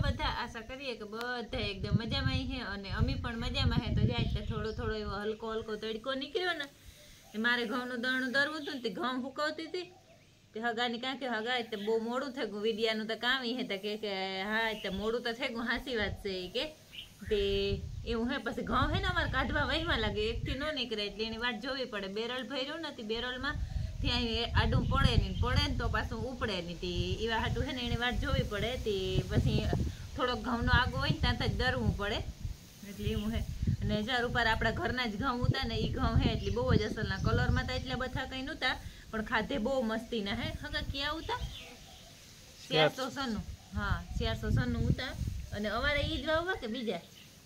બધા આશા કરીએ કે બધા એકદમ મજામાં છે અને અમી પણ મજામાં છે. તો જાય થોડો થોડો એવો હલકો હલકો તડકો નીકળ્યો ને, મારે ઘઉંનું દળનું દરવું હતું ને તે ઘઉં ફૂકવતી હતી તે હગાની કાંકે હગા તે બહુ મોડું થઈ ગયું. વિડિયાનું તો કામ હે તો કે હા તે મોડું તો થઈ ગયું, હાસી વાત છે કે તે એવું હે. પછી ઘઉં હે ને અમારે કાઢવા વહીમાં લાગે, એકથી ન નીકળે એટલે એની વાટ જોવી પડે. બેરલ ભર્યું નથી, બેરલમાં ત્યાં આડું પડે ને તો પાછું ઉપડે નહીં તે એવા હાટું છે ને એની વાટ જોવી પડે. તે પછી થોડોક ઘઉંનો આગો હોય ને ત્યાં જ દરવું પડે એટલે એવું હે. અને જાર ઉપર આપણા ઘરના જ ઘઉં હતા ને એ ઘઉં હે એટલે બહુ જ અસલના. કલરમાં તો એટલે બધા કંઈ નહોતા પણ ખાધે બહુ મસ્તીના હે. હગા ક્યાં ઉતા 496. હા 496 ઉતા. અને અમારે ઈ જ વાવવા કે બીજા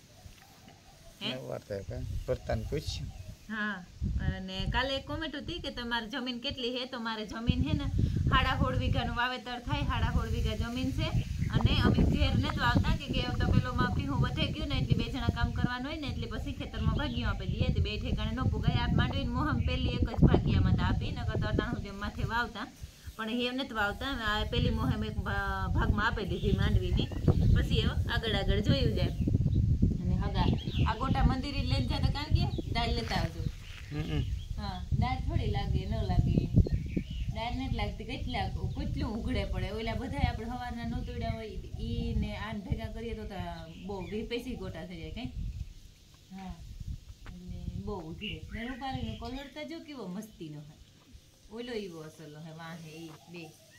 હા. અને કાલે એક કોમેન્ટ હતી કે તમારી જમીન કેટલી છે, તો મારે જમીન છે ને 16.5 વીઘાનું વાવેતર થાય. 16.5 વીઘા જમીન છે અને અમે ઘેર નથી વાવતા કે તો પેલોમાં ભીહું વધે ગયું ને એટલે 2 જણા કામ કરવાનું હોય ને એટલે પછી ખેતરમાં ભાગ્યું આપી દઈએ તે 2 ઠેકાણે ન પુગાય. આપ માંડવીને મોહમ પેલી એક જ ભાગ્યામાં આપી નકર તો અટાણું જેમ માથે વાવતા પણ એ નથી વાવતા. પેલી મોહમ એક ભાગમાં આપી દીધી માંડવીની. પછી આગળ આગળ જોયું જાય. અને હગા આ ગોટા મંદિરે લઈને જતા કાં કે દાળ લેતા આવજો. હા દાળ થોડી લાગે ન લાગે, દાળ નથી લાગતી. કેટલું ઉઘડે પડે. ઓલા બધા આપણે સવારના નોતોડ્યા હોય ઈ ને આ ભેગા કરીએ તો બહુ 20 ગોટા થઈ જાય કઈ. હા એટલે બહુ ઉઘડે. ને રૂપાલીનો કલર તો જો કેવો મસ્તીનો હોય, ઓલો એવો અસલો હે વાહે એ બે.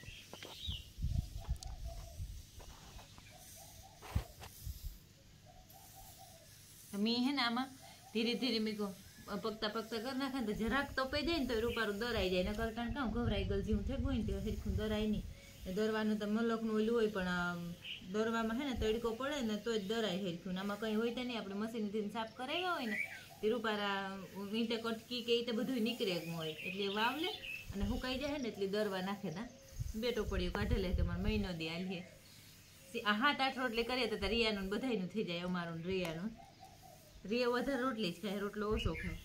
મેં હે ને આમાં ધીરે ધીરે મેં કહું પગતા પગતા કરી નાખે ને તો જરાક તપાઈ જાય ને તો રૂપારું દરાઈ જાય. નકર કારણ કામ ઘબરાઈ ગયેલ જેવું થઈ ગયું ને તો હરખું દરાય નહીં. દરવાનું તો મલકનું ઓલું હોય પણ દરવામાં હે ને તડકો પડે ને તો જ દરાય હરખું. આમાં કંઈ હોય તો નહીં. આપણે મશીનથી સાફ કરાવ્યા હોય ને તે રૂપારા વીંટે કટકી કે એ તો બધું નીકળે હોય એટલે વાવલે અને સુકાઈ જાય ને એટલે દરવા નાખે તા. 2 ટોપડીઓ કાઢેલે તો મારે મહિનો દે આલીએ. 7-8 રોટલી કરીએ તો રિયાનું બધાયનું થઈ જાય. અમારું રિયાનું રિયા વધારે રોટલી જ ખાય, રોટલો ઓછો ખાય.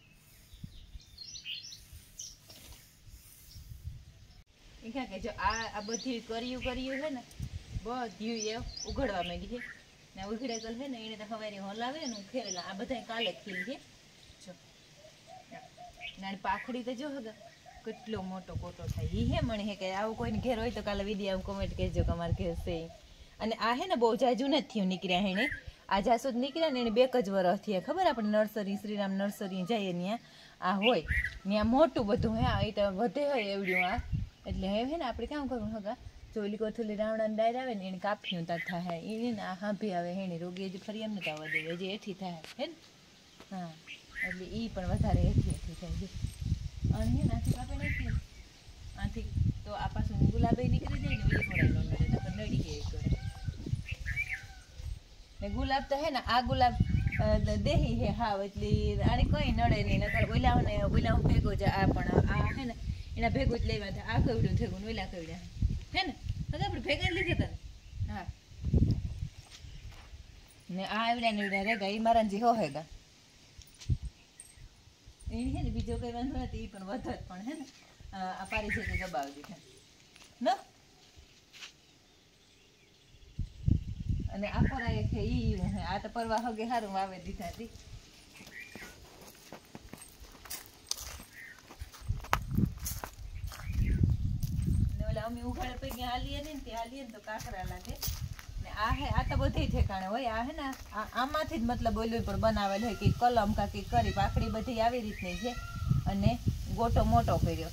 એ ક્યાં કે જો આ બધી કર્યું છે ને બધું એ ઉઘડવા માંડી છે ને ઉઘડે કલ છે ને એને તો સવારે હલાવે ને ખેરેલા. આ બધા કાલે જ ખીલ છે જો નાની પાખડી તો જો હગા કેટલો મોટો કોટો થાય. એ હે મને હે કે આવું કોઈને ઘેર હોય તો કાલે વિડીયો કોમેન્ટ કહેજો કે અમારે ઘેર છે. અને આ હે ને બહુ જાજુ નથી થયું નીકળ્યા એને. આ જાસૂદ નીકળ્યા ને એને 2 જ વર્ષ થયા. ખબર આપણે નર્સરી શ્રીરામ નર્સરી જઈએ ત્યાં આ હોય ત્યાં મોટું બધું હે. એ તો વધે હોય એવડ્યું આ એટલે હે ને આપણે કામ કરવું હગા ચોલી કોથળી રાવણાની ડાયર આવે ને એને કાપ્યું તા થાય એને ને આ હાંભી આવે હેણી રોગી હજી ફરી એમ નથી આવવા દે હજી એઠી થાય હે ને. હા એટલે એ પણ વધારે એઠી થાય છે. અને હે ને આથી કાપે નાખીએ આથી તો આ પાછું ગુલાબે નીકળી જાય ને બીજી ફોડાઈ નો નડે નકર નડી જાય કરે. ને ગુલાબ તો હે ને આ ગુલાબ દેહી હે હાવ એટલે આને કંઈ નડે નહીં. નકર ઓલા ભેગો છે આ પણ આ હે ને એના ભેગું જ લેવા આ કવડું થયું ને ઓલા કવડ્યા હે ને હવે આપણે ભેગા લીધે તને. હા ને આ એવડ્યા ને એવડ્યા રેગા એ મારા જે હો હેગા એ હે ને બીજો કઈ વાંધો નથી. એ પણ વધત પણ હે ને આ પારી છે દબાવી દીધા ન. અને આ ફરાય છે ઈ હે આ તો પરવા હગે સારું વાવે દીધા હતી. અમે ઉઘાડે પૈકી હાલીએ ને તે હાલીએ ને તો કાકરા લાગે ને. આ હે આ તો બધી ઠેકાણે હોય. આ હે ને આમાંથી જ મતલબ ઓલું પર બનાવેલ હોય કે કલમ કાંકી કરી પાકડી બધી આવી રીતની છે. અને ગોટો મોટો કર્યો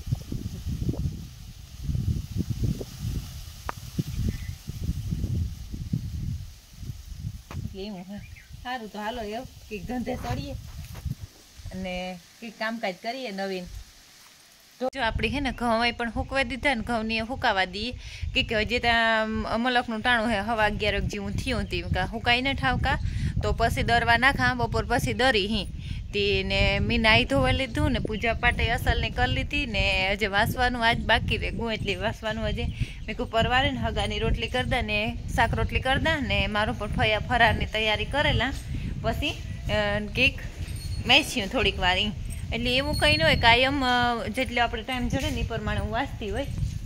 એટલે એવું હે. સારું તો હાલો એવું કંઈક ધંધે ચડીએ અને કંઈક કામકાજ કરીએ નવીન. જો આપણી હે ને ઘઉં પણ હુકવા દીધા ને ઘઉંની હુકાવા દઈએ કે હજી ત્યાં અમલકનું ટાણું હે 11:30 જેવું થયું હતું કાં હુકાઈ ને ઠાવકા તો પછી દરવા નાખા બપોર પછી દરી હી તેને મેં નાહી ધોવા લીધું ને પૂજા પાઠ અસલની કરી લીધી ને હજી વાસવાનું આજ બાકી રહે ગું એટલે વાસવાનું હજી મેં કહું પરવારે ને હગાની રોટલી કરી દે ને શાક રોટલી કરી દે ને મારું પણ ફરારની તૈયારી કરેલા પછી કેક મેચ્યું થોડીક વાર એટલે એવું કંઈ ન હોય કાયમ જેટલો આપણે ટાઈમ જડે ને એ પ્રમાણે હું વાંચતી હોય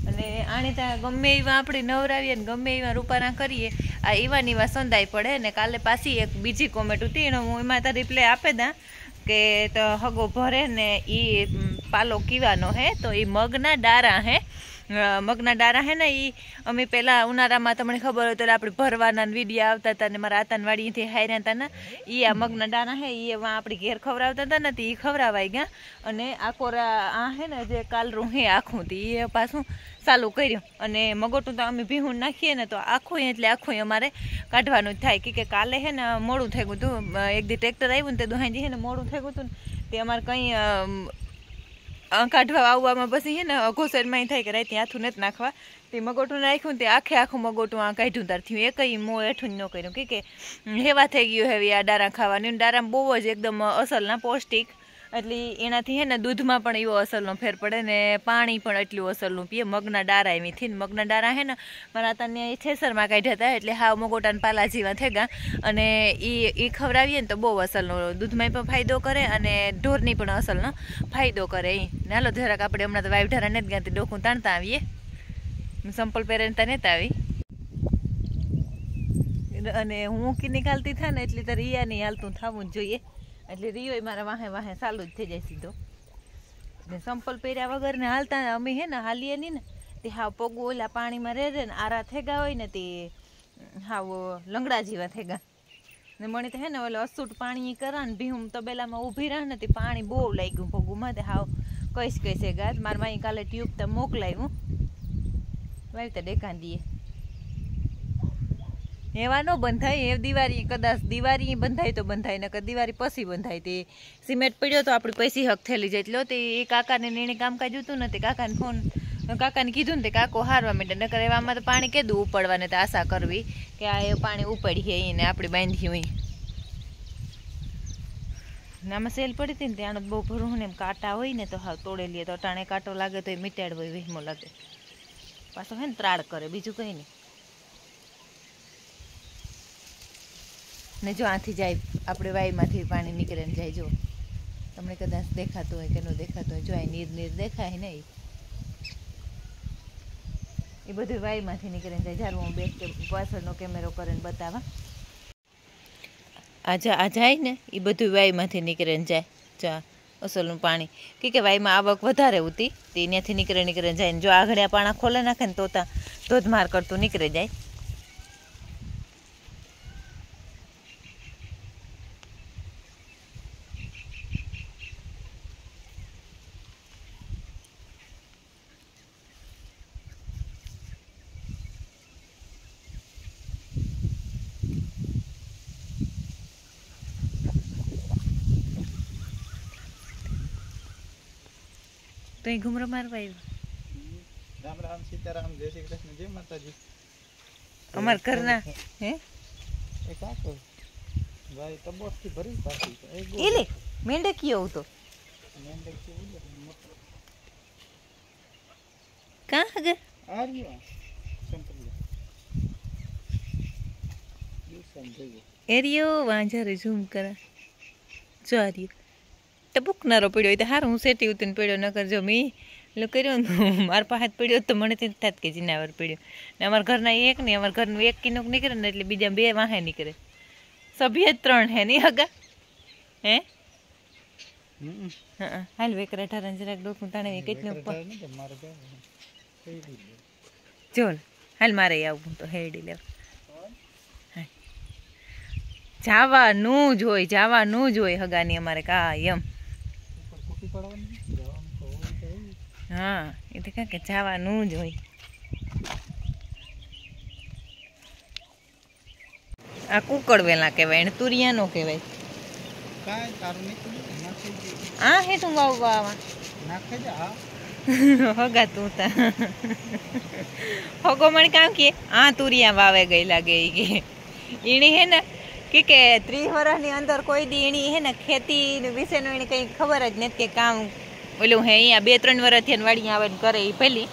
અને આને ત્યાં ગમે એવા આપણે નવરાવીએ ને ગમે એવા રૂપાના કરીએ આ એવા સંધાઈ પડે ને. કાલે પાછી એક બીજી કોમેન્ટ હતી એનો હું એમાં તો રિપ્લાય આપે દા કે તો હગો ભરે ને એ પાલો કીવાનો હે તો એ મગના ડારા હે. મગના ડારા હે ને એ અમે પહેલાં ઉનાળામાં તમને ખબર હોય તો આપણે ભરવાના વિડીયો આવતા હતા ને મારા આતાનવાડીથી હાર્યા હતા ને એ આ મગના ડારા હે એ એમાં આપણી ઘેર ખવડાવતા હતા ને એ ખવડાવાઈ ગયા. અને આકોરા આ હે ને જે કાલરું હે આખું તે એ પાછું ચાલુ કર્યું. અને મગોટું તો અમે ભીહું નાખીએ ને તો આખું એટલે આખું અમારે કાઢવાનું જ થાય કે કાલે હે ને મોડું થઈ ગયું હતું. એક દી ટ્રેક્ટર આવ્યું ને તે દુહાઈ હે ને મોડું થઈ ગયું હતું ને તે અમારે કંઈ કાઢવા આવવામાં પછી હે ને ઘોસરમાં થાય કે રાતે હાથું નથી નાખવા તે મગોટું નાખ્યું તે આખું મગોટું આ કાઢ્યું તાર થયું એ કંઈ મોં હેઠું ન કર્યું કે હેવા થઈ ગયું હેવી આ ડારા ખાવાની. ડારામાં બહુ જ એકદમ અસલના પૌષ્ટિક એટલે એનાથી હે ને દૂધમાં પણ એવો અસલનો ફેર પડે ને પાણી પણ એટલું અસલનું પીએ. મગના ડારા એમીથી ને મગના ડારા હે ને મારા તને છેસરમાં કાઢ્યા હતા એટલે હાવ મગોટાને પાલા જેવા થઈ ગયા. અને એ ખવડાવીએ ને તો બહુ અસલનો દૂધમાં પણ ફાયદો કરે અને ઢોરની પણ અસલનો ફાયદો કરે. એ નાલો જરાક આપણે હમણાં તો વાઈવઢારા નથી ગયા ડોકું તાણતા આવીએ સંપલ પહેરીને ત્યાં નહોતા આવી. અને હું કી નીકાળતી થાય ને એટલે તો રિયા નહીં હાલતું થવું જ જોઈએ એટલે રિયો મારા વાહે વાહે ચાલુ જ થઈ જાય સીધો. ને સંપલ પહેર્યા વગર ને હાલતા અમે હે ને હાલીએ નહીં ને તે હાવ પગું ઓલા પાણીમાં રહે ને આરા થેગા હોય ને તે હાવ લંગડા જેવા થેગા. ને મને તો હે ને ઓલા અસૂટ પાણી કરા ને ભીહું તબેલામાં ઊભી રહે ને તે પાણી બહુ લાગ્યું પગુમાં તે હાવ કઈ ગાત. મારા માઈ કાલે ટ્યુબ તો મોકલાવ્યું વાવી તો દેખાન દઈએ એવા ન બંધાય. એ દિવાળી કદાચ દિવાળી બંધાય તો બંધાય ને દિવાળી પછી બંધાય. તે સિમેન્ટ પડ્યો તો આપણી પૈસી હક થયેલી જાય એટલે તે એ કાકાને એને કામકાજ હતું ને તે કાકાને કીધું ને તે કાકો હારવા માંડે નકર એવામાં તો પાણી કીધું ઉપાડવાને તો આશા કરવી કે આ એ પાણી ઉપાડીએ એને આપણે બાંધી હોય. આમાં સેલ પડી હતી ને ત્યાં બહુ ભરું ને એમ કાંટા હોય ને તો હા તોડે લઈએ તો અટાણે કાંટો લાગે તો એ મીટાડ હોય વહેમો લાગે પાછો હે ને ત્રાડ કરે બીજું કંઈ નહીં. ને જો આથી જાય આપણે વાઈમાંથી પાણી નીકળે ને જાય. જો તમને કદાચ દેખાતું હોય કે ન દેખાતું હોય જો આ નીર દેખાય ને એ બધું વાઈમાંથી નીકળે જાય. જ્યારે હું બેક પાછળનો કેમેરો કરીને બતાવવા આ જાય ને એ બધું વાઈમાંથી નીકળે ને જાય. જો અસલનું પાણી કે વાઈમાં આવક વધારે હતી તે ત્યાંથી નીકળે જાય ને જો આગળ પાણા ખોલે નાખે ને તો ધોધમાર કરતું નીકળે જાય. તો એ ઘુમરો મારવા આવ્યો. રામ રામ સીતારામ જય શ્રી કૃષ્ણ જય માતાજી. અમાર ઘરના હે એ કાકો ભાઈ તબોટથી ભરી પાછી એલે મેંડકી આવું તો કા હગે આર્યો એરિયો વાંજરે ઝૂમ કરા જો આર્યો ટપુકનારો પડ્યો તો હારું હું સેટી ઉતરીને પડ્યો ન કરજો મેં એટલે કર્યો ને મારા પાસે પડ્યો તો મને તે થાત કે જીનાવર પડ્યો ને અમારા ઘરના એક નહીં અમારા ઘરનું એક કિનોક નીકળે ને એટલે બીજા બે વાહે નીકળે. સભ્ય 3 હે નહીં હગા હે હા હાલ વેકરા ઠારા જરાક ડોકું તાણે કેટલું જોલ હાલ મારે આવું તો હેડી લેવ જવાનું જ હોય હગાની અમારે કાયમ. હા એ તો કાંઈ જવાનું જ હોય. આ કુકડ વેલા કહેવાય એને તુરિયા નો કહેવાય. આ હે તું વાવવા હગા તું તા હગો મને કામ કે આ તુરિયા વાવે ગઈ લાગે કે એની હે ને કે 30 વર્ષની અંદર કોઈ દી એની હે ને ખેતી વિશેનું એને કંઈ ખબર જ નથી કે કામ ઓલું હે અહીંયા 2-3 વર્ષથી વાડી આવે ને કરે એ પહેલી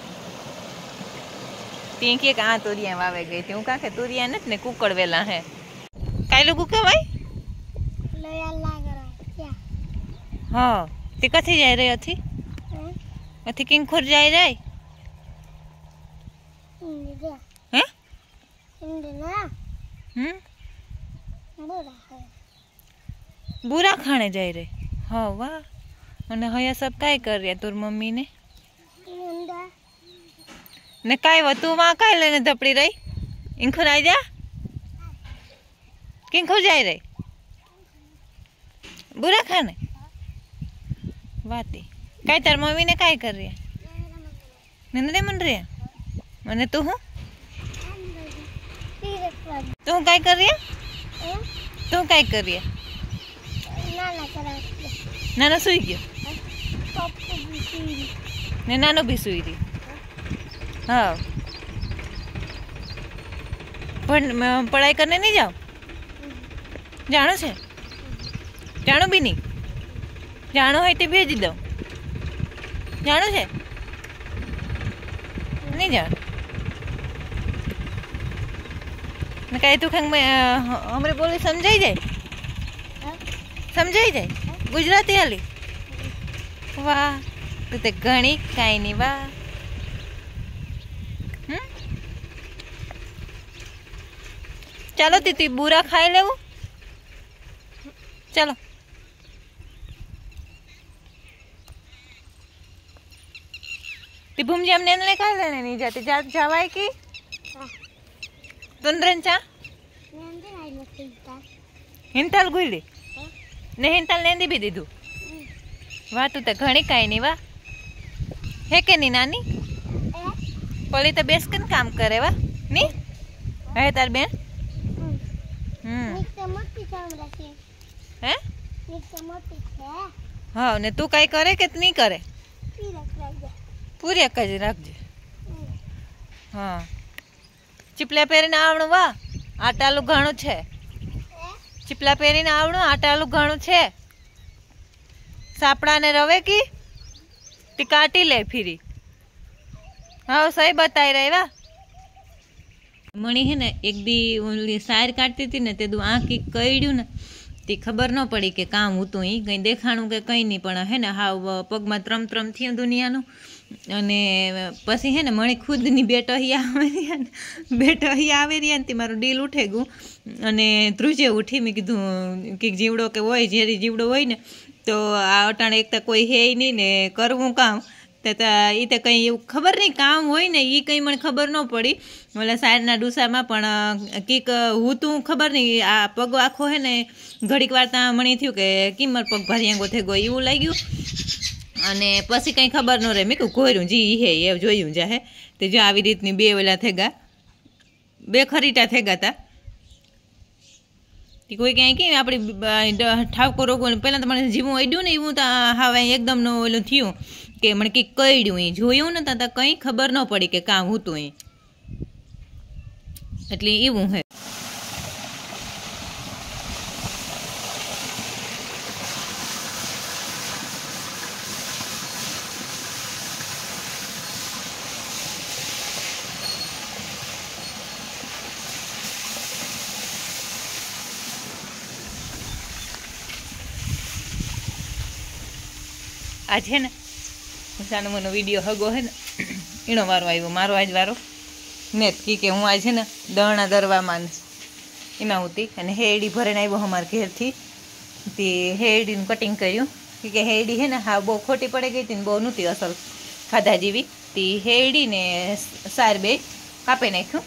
તે કે આ તુરિયા વાવે ગઈ હતી. હું કાંકે તુરિયા નથી ને કુકડ વેલા હે કાંઈ લોકો કહેવાય હા તે કથી જાય રહી હતી અથી કિંગ ખોર જાય હે बुरा खाने जाए रे। हाँ वाह। અને હયા સબ કાઈ કર રહ્યા તોર મમ્મી ને કાઈ વા તું वहां કાઈ લેને ધપડી રહી ઇંખો આઈ જા કિંખો જાય રે बुरा खाने वाती કાઈ તાર મમ્મી ને કાઈ કર રહ્યા નંદરે મન રે મને તું હું તું કાઈ કર રહ્યા તું કાઈ કર રહ્યા નાનો સુઈ ગયો ને નાનો બી સુઈ રહ્યો हाँ पढ़ाई करने नहीं जाओ जानो छे जानो भी नहीं जानो है तो भेज दो जानो छे नहीं जानो मैं कहे तू खंग में हमरे बोली समझाई जाए गुजराती हाली वाह तू तो घणी काई नहीं वाह चलो तीती बुरा खाई ले वो चलो ती भूम जी हमने ले खाई लेने नहीं जाते जावाई की तुंद्रंचा हिंतल गुली ने हिंतल लेंदी भी दीदू वाह तू तो घणी काई नहीं वाह है के नहीं नानी पोली तो बेस कन काम करे वाह नहीं है तार बेन हाँ ने तू कई करे कि नहीं करे पूरी अक्का जी रखजे हाँ चिपला पेरीने आवणु वा आटालू घणु छे चिपला पेरीने आवणु आटालू घणु छे सापड़ा ने रवे की ती काटी ले फिरी हाँ सही बताई रही वा मणी है ने एक दी ओली सायर काटती थी ने ते दू आंखी कईड्यू ने ती खबर न पड़ी के काम होतुं ई कई देखाणुं के कई नहीं पण है ने हाव पगमां त्रम त्रम थयुं दुनियानुं अने पछी है ने मणी खुदनी बेटही आवे रही ने मारुं डील उठे गयुं अने त्रुजे उठी मैं कीधुं कि जीवड़ो के होय झेरी जीवड़ो होय ने तो आ अटाणे एक तो कोई है नहीं ने करवुं काम ई तो कई खबर नहीं काम होय ने ई कई मने खबर न पड़ी ओला सायरना डूसामां पण कीक हूतुं खबर नहीं आ पग आखो है ने घड़ीक वार तां मणी थयुं के किमर पग भारियांगो थई गयो एवुं लाग्युं अने पछी कई खबर न रहे मैं कहूं कोयरुं जी हे ए जोयुं जाहे ते जो आवी रीतनी बे ओला थेगा बे खरीटा थेगा ता कोई कहीं कि अपनी ठावको रोगो पहला तो मैंने जीवू अड्यू ने एवं तो हाँ एकदम न ओलू थयुं के मैं कि कईड्यू जोयुं ने तो कई खबर न पड़ी के काम होतुं एटले एवुं है आज है ना सानो मनो वीडियो हगो है ना एनो वारो आव्यो मारो आज वारो ने के हूँ आज है ना दहणा दरवा मान एमां होती अने हेडी भरीने आव्यो हमार घेर थी ते हेडी कटिंग कर्युं के हेडी है ना हाँ बहु खोटी पड़ी गई थी बहु नहोती असल खाधा जेवी ती हेडी ने सार बे कापी नाख्युं